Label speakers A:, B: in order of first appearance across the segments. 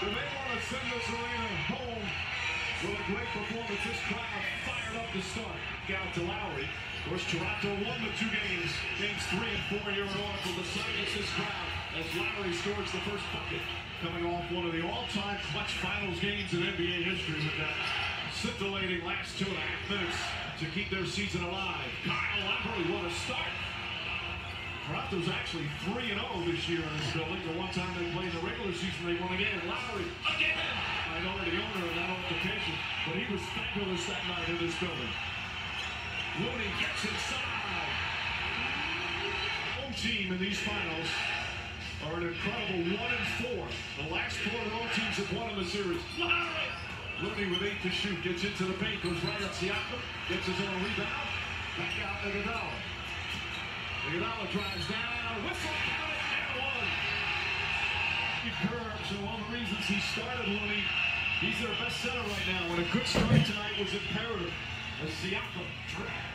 A: Well, they want to send this arena home with a great performance. This crowd fired up to start. Out to Lowry. Of course, Toronto won the 2 games. Games 3 and 4 here in Oracle. The sun gets this crowd as Lowry scores the first bucket. Coming off one of the all-time clutch finals games in NBA history with that scintillating last 2.5 minutes to keep their season alive. Kyle Lowry, what a start. Toronto's actually 3-0 this year in this building. The one time they played the regular season, they won again. Lowry, again! I know the owner of that altercation, but he was fabulous that night in this building. Looney gets inside. Home team in these finals are an incredible 1-4. The last 4 home teams have won in the series. Lowry! Looney with 8 to shoot, gets into the paint, goes right at Siakam, gets his own rebound. Back out to Iguodala. Iguodala drives down, whistle, count it, and one. Curves, and one of the reasons he started Looney, he's their best center right now, and a good start tonight was imperative. As Siakam dragged.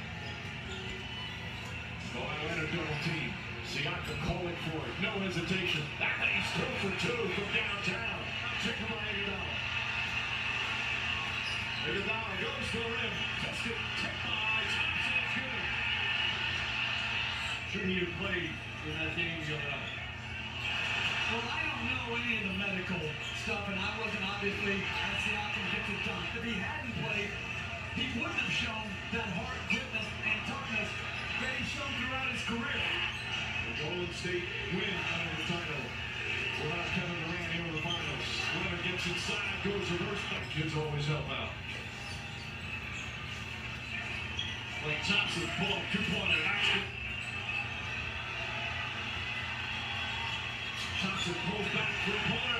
A: Kawhi Leonard double team. Siakam calling for it, no hesitation. That he's 2 for 2 from downtown. Taken by Iguodala. Iguodala goes to the rim, tested, tipped by Thompson, it's good. Sure he had played in that game the other night.
B: Well, I don't know any of the medical stuff, and I wasn't obviously as Siakam gets it done. If he hadn't played, he wouldn't have shown that heart, gritness, and toughness that he's shown throughout his career.
A: The Golden State win out of the title. Without Kevin Durant here in the finals. Leonard gets inside, goes reverse back. Kids always help out. Like Thompson, pull up, 2-pointer, basket. Thompson pulls back, 3-pointer.